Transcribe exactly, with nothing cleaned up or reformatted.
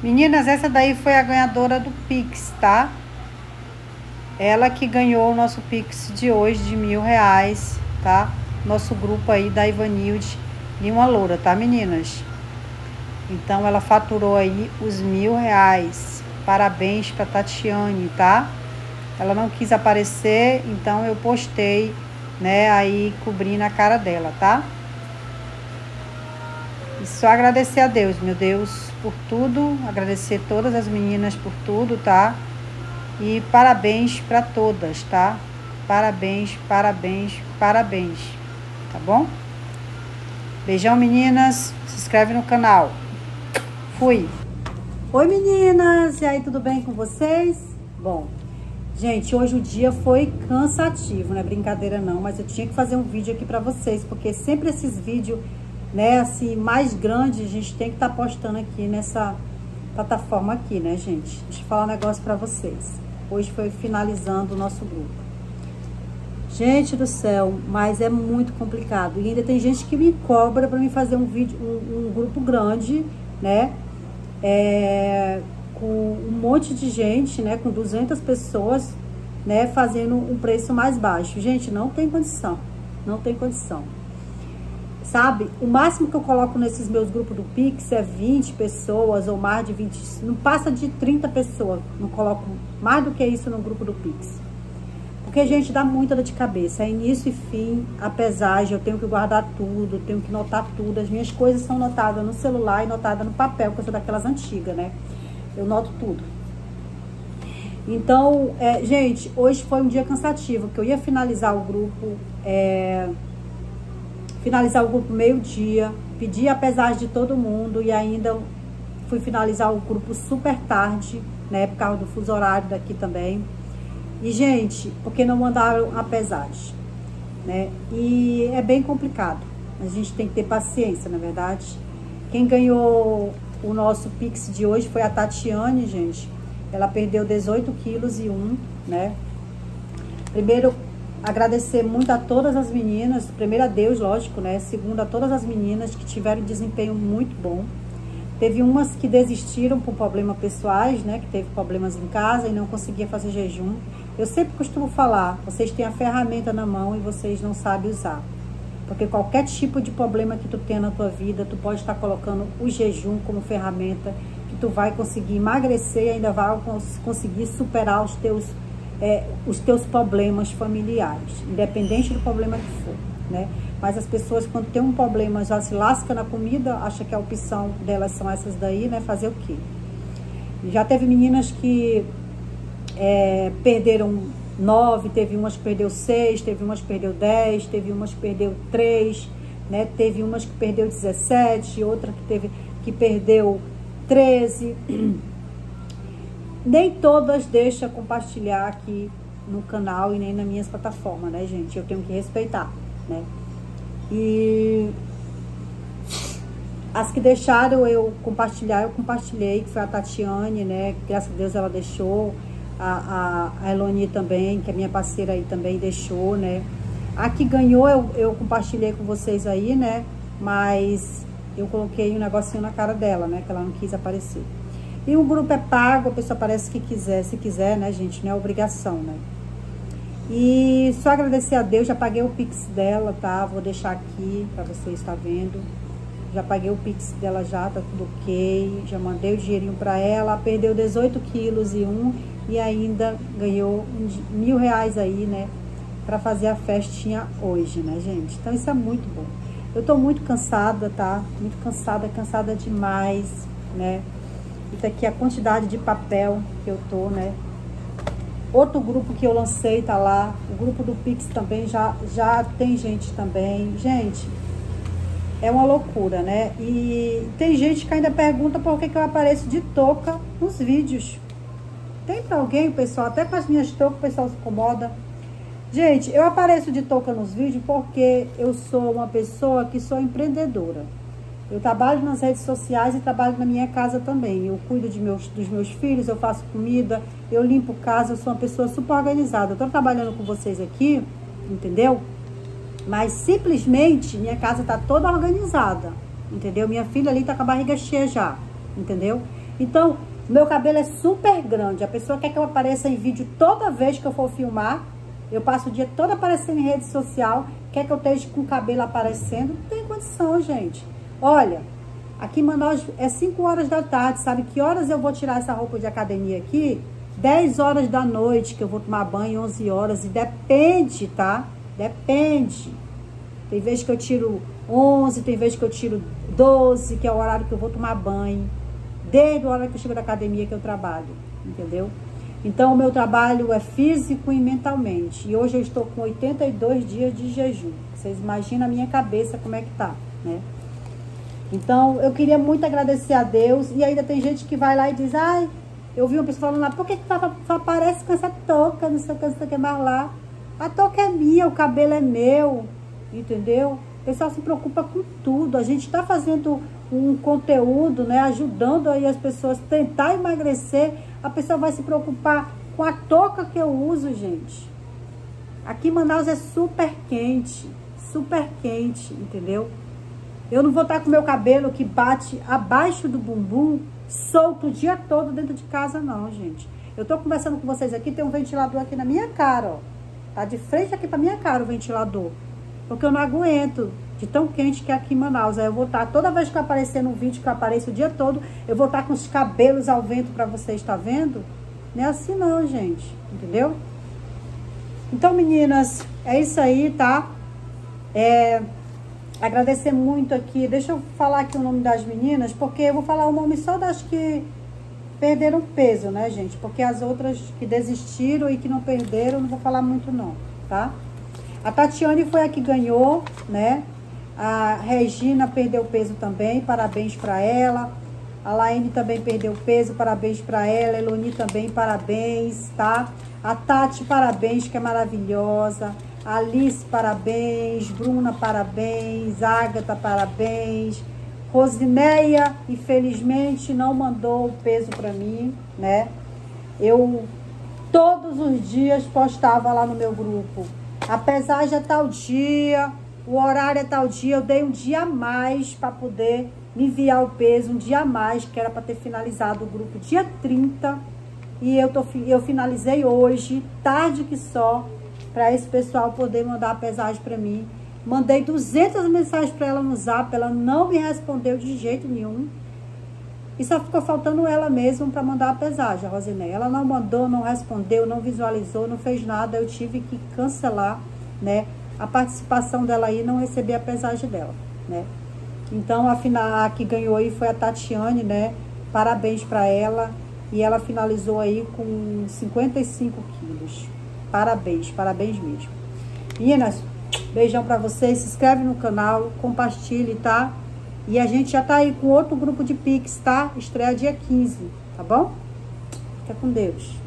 Meninas, essa daí foi a ganhadora do Pix, tá? Ela que ganhou o nosso Pix de hoje de mil reais, tá? Nosso grupo aí da Ivanilde Lima Loura, tá, meninas? Então, ela faturou aí os mil reais. Parabéns pra Tatiane, tá? Ela não quis aparecer, então eu postei, né, aí cobrindo a cara dela, tá? E só agradecer a Deus, meu Deus, por tudo. Agradecer todas as meninas por tudo, tá? E parabéns pra todas, tá? Parabéns, parabéns, parabéns. Tá bom? Beijão, meninas. Se inscreve no canal. Fui. Oi, meninas. E aí, tudo bem com vocês? Bom, gente, hoje o dia foi cansativo, não é brincadeira não, mas eu tinha que fazer um vídeo aqui pra vocês, porque sempre esses vídeos, né, assim, mais grandes, a gente tem que estar tá postando aqui nessa plataforma aqui, né, gente? Deixa eu falar um negócio pra vocês. Hoje foi finalizando o nosso grupo. Gente do céu, mas é muito complicado. E ainda tem gente que me cobra pra mim fazer um vídeo, um, um grupo grande, né? É, com um monte de gente, né? Com duzentas pessoas, né? Fazendo um preço mais baixo. Gente, não tem condição. Não tem condição. Sabe? O máximo que eu coloco nesses meus grupos do Pix é vinte pessoas ou mais de vinte. Não passa de trinta pessoas. Não coloco mais do que isso no grupo do Pix. Porque, gente, dá muita dor de cabeça. É início e fim, a pesagem, eu tenho que guardar tudo, tenho que notar tudo. As minhas coisas são notadas no celular e notadas no papel, porque eu sou daquelas antigas, né? Eu noto tudo. Então, é, gente, hoje foi um dia cansativo, que eu ia finalizar o grupo, é, finalizar o grupo meio-dia, pedi a pesagem de todo mundo e ainda fui finalizar o grupo super tarde, né? Por causa do fuso horário daqui também. E, gente, porque não mandaram a pesagem, né? E é bem complicado. A gente tem que ter paciência, na verdade. Quem ganhou o nosso Pix de hoje foi a Tatiane, gente. Ela perdeu dezoito quilos e um, né? Primeiro, agradecer muito a todas as meninas. Primeiro a Deus, lógico, né? Segundo, a todas as meninas que tiveram um desempenho muito bom. Teve umas que desistiram por problemas pessoais, né? Que teve problemas em casa e não conseguia fazer jejum. Eu sempre costumo falar, vocês têm a ferramenta na mão e vocês não sabem usar. Porque qualquer tipo de problema que tu tenha na tua vida, tu pode estar colocando o jejum como ferramenta, que tu vai conseguir emagrecer e ainda vai conseguir superar os teus, é, os teus problemas familiares, independente do problema que for, né? Mas as pessoas, quando tem um problema, já se lasca na comida, acha que a opção delas são essas daí, né? Fazer o quê? Já teve meninas que é, perderam nove, teve umas que perdeu seis, teve umas que perdeu dez, teve umas que perdeu três, né? Teve umas que perdeu dezessete, outra que teve que perdeu treze. Nem todas deixam compartilhar aqui no canal e nem nas minhas plataformas, né, gente? Eu tenho que respeitar, né? E as que deixaram eu compartilhar, eu compartilhei, que foi a Tatiane, né? Graças a Deus ela deixou. A, a, a Eloni também, que é minha parceira aí, também deixou, né? A que ganhou, eu, eu compartilhei com vocês aí, né? Mas eu coloquei um negocinho na cara dela, né? Que ela não quis aparecer. E o grupo é pago, a pessoa aparece que quiser, se quiser, né, gente? Não é obrigação, né? E só agradecer a Deus, já paguei o Pix dela, tá? Vou deixar aqui pra vocês estar vendo. Já paguei o Pix dela já, tá tudo ok. Já mandei o dinheirinho pra ela. Perdeu dezoito quilos e um e ainda ganhou mil reais aí, né? Pra fazer a festinha hoje, né, gente? Então isso é muito bom. Eu tô muito cansada, tá? Muito cansada, cansada demais, né? Isso aqui é a quantidade de papel que eu tô, né? Outro grupo que eu lancei tá lá. O grupo do Pix também já, já tem gente também. Gente, é uma loucura, né? E tem gente que ainda pergunta por que que eu apareço de touca nos vídeos. Tem pra alguém, pessoal? Até com as minhas toucas o pessoal se incomoda. Gente, eu apareço de touca nos vídeos porque eu sou uma pessoa que sou empreendedora. Eu trabalho nas redes sociais e trabalho na minha casa também. Eu cuido de meus, dos meus filhos, eu faço comida, eu limpo casa, eu sou uma pessoa super organizada. Eu tô trabalhando com vocês aqui, entendeu? Mas simplesmente minha casa tá toda organizada, entendeu? Minha filha ali tá com a barriga cheia já, entendeu? Então, meu cabelo é super grande. A pessoa quer que eu apareça em vídeo toda vez que eu for filmar. Eu passo o dia todo aparecendo em rede social. Quer que eu esteja com o cabelo aparecendo? Não tem condição, gente. Olha, aqui em Manaus é cinco horas da tarde. Sabe que horas eu vou tirar essa roupa de academia aqui? dez horas da noite que eu vou tomar banho, onze horas. E depende, tá? Depende. Tem vezes que eu tiro onze, tem vezes que eu tiro doze, que é o horário que eu vou tomar banho. Desde a hora que eu chego da academia que eu trabalho, entendeu? Então, o meu trabalho é físico e mentalmente. E hoje eu estou com oitenta e dois dias de jejum. Vocês imaginam a minha cabeça como é que tá, né? Então, eu queria muito agradecer a Deus. E ainda tem gente que vai lá e diz, ai, eu vi uma pessoa falando lá, por que que só aparece com essa touca, não sei o que, não sei o que mais lá. A touca é minha, o cabelo é meu, entendeu? O pessoal se preocupa com tudo. A gente tá fazendo um conteúdo, né, ajudando aí as pessoas a tentar emagrecer. A pessoa vai se preocupar com a touca que eu uso, gente. Aqui em Manaus é super quente, super quente, entendeu? Eu não vou estar com meu cabelo que bate abaixo do bumbum, solto o dia todo dentro de casa, não, gente. Eu tô conversando com vocês aqui, tem um ventilador aqui na minha cara, ó. Tá de frente aqui pra minha cara o ventilador. Porque eu não aguento de tão quente que é aqui em Manaus. Aí eu vou estar, toda vez que eu aparecer no vídeo, que eu apareço o dia todo, eu vou estar com os cabelos ao vento pra vocês, tá vendo? Não é assim não, gente. Entendeu? Então, meninas, é isso aí, tá? É... Agradecer muito aqui. Deixa eu falar aqui o nome das meninas, porque eu vou falar o nome só das que perderam peso, né, gente? Porque as outras que desistiram e que não perderam, não vou falar muito não, tá? A Tatiane foi a que ganhou, né? A Regina perdeu peso também, parabéns pra ela. A Laine também perdeu peso, parabéns pra ela. Eloni também, parabéns, tá? A Tati, parabéns, que é maravilhosa. Alice, parabéns. Bruna, parabéns. Ágata, parabéns. Rosineia, infelizmente, não mandou o peso pra mim, né? Eu, todos os dias, postava lá no meu grupo. A pesagem é tal dia, o horário é tal dia. Eu dei um dia a mais para poder me enviar o peso, um dia a mais, que era para ter finalizado o grupo dia trinta. E eu, tô, eu finalizei hoje, tarde que só, para esse pessoal poder mandar a pesagem para mim. Mandei duzentas mensagens para ela no zap, ela não me respondeu de jeito nenhum. E só ficou faltando ela mesma para mandar a pesagem, a Rosineia. Ela não mandou, não respondeu, não visualizou, não fez nada. Eu tive que cancelar, né, a participação dela aí, não recebi a pesagem dela, né. Então, a, final, a que ganhou aí foi a Tatiane, né. Parabéns para ela. E ela finalizou aí com cinquenta e cinco quilos. Parabéns, parabéns mesmo. Meninas, beijão para vocês. Se inscreve no canal, compartilhe, tá? E a gente já tá aí com outro grupo de Pix, tá? Estreia dia quinze, tá bom? Fica com Deus.